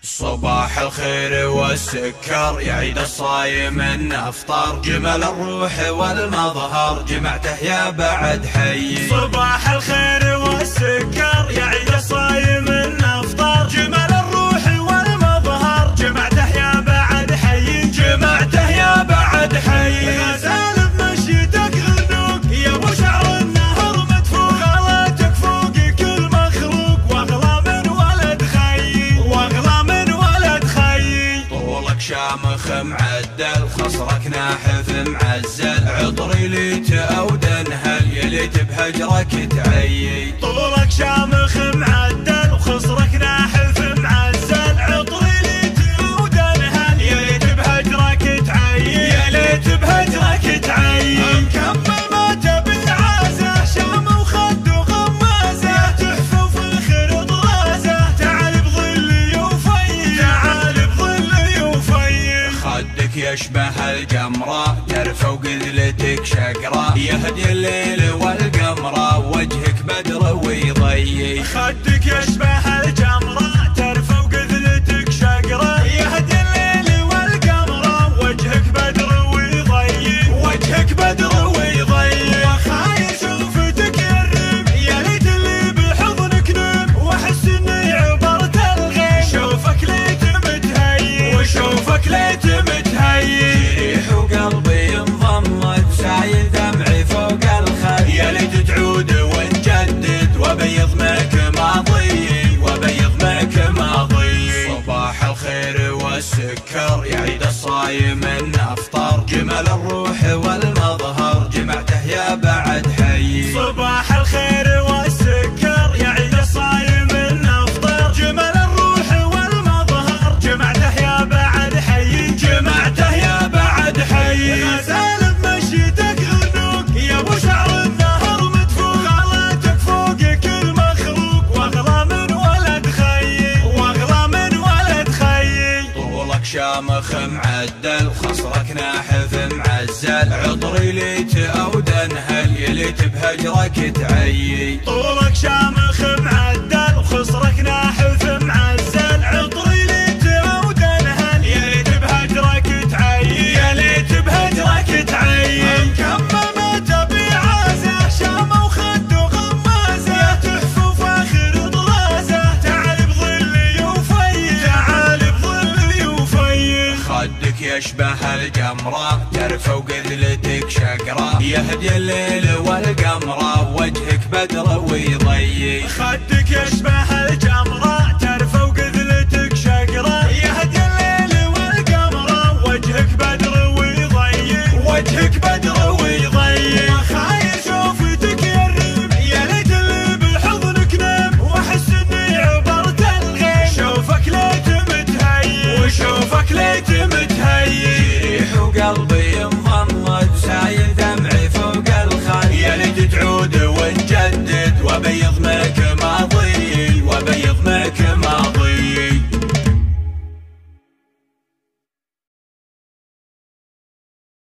صباح الخير والسكر يا عيد الصايم النفطر، جمال الروح والمظهر جمعته يا بعد حي. صباح الخير والسكر يا عيد الصايم النفطر، جمال الروح والمظهر جمعته يا بعد حي. جمعته يا بعد حي. غزال بمشيتك غنوق يا ابو شعر النهر مدفوق، غلاتك فوق كل مخلوق واغلى من ولد خي، واغلى من ولد خي. طولك شامخ معدل خصرك ناحف معزل، عطري ليت او دنهل يليت بهجرك تعيي. طولك شامخ معدل وخصرك ناحف معزل، عطري ليت او دنهل يليت بهجرك تعيي، يليت بهجرك تعيي. مكمل ما تبي عازه، شام وخد وغمازه، تحفه وفخر طرازه، تعال بظلي وفي، تعال بظلي وفي. خدك يشبه الجمرة ترفع وقذلتك شقرة، يهدي الليل والقمرة وجهك بدر ويضيي. خدك يشبه الجمرة ترفع وقذلتك شقرة، يهدي الليل والقمرة وجهك بدر ويضيي، وجهك بدر ويضيي. وخايل شوفتك يرب يا ليت اللي بحضنك نم، واحس اني عبرت الغيم، شوفك ليت متهيي، وشوفك ليت متهيي. ريح وقلبي انضمت سايل دمعي فوق الخد، يا ليت تعود ونجدد وبيض معك ماضي، وبيض معك ماضي. صباح الخير والسكر يا عيد الصايم النفطر، جمال الروح والمظهر جمعته يا بعد حي. صباح الخير والسكر يا عيد الصايم النفطر، جمال الروح والمظهر جمعته يا بعد حي، جمعته يا بعد حي. غزال بمشيتك غنوق يا ابو شعر النهر مدفوق، غلاتك فوق كل مخلوق واغلى من ولد خي، واغلى من ولد خي. طولك شامخ معدل خصرك ناحف معزل، عطري ليت او دنهل يليت بهجرك تعيي. طولك شامخ معدل وخصرك ناحف معزل، عطري ليت او دنهل يليت بهجرك تعيي، يليت بهجرك تعيي. مكمل ما تبي عازه، شامه وخد وغمازه، تحفه وفاخر طرازه، تعال بظلي وفي، تعال بظلي وفي. خدك يشبه الجمرة ترفع وقذلتك شقرة، يهدي الليل والقمرة وجهك بدر ويضيي. خدك يشبه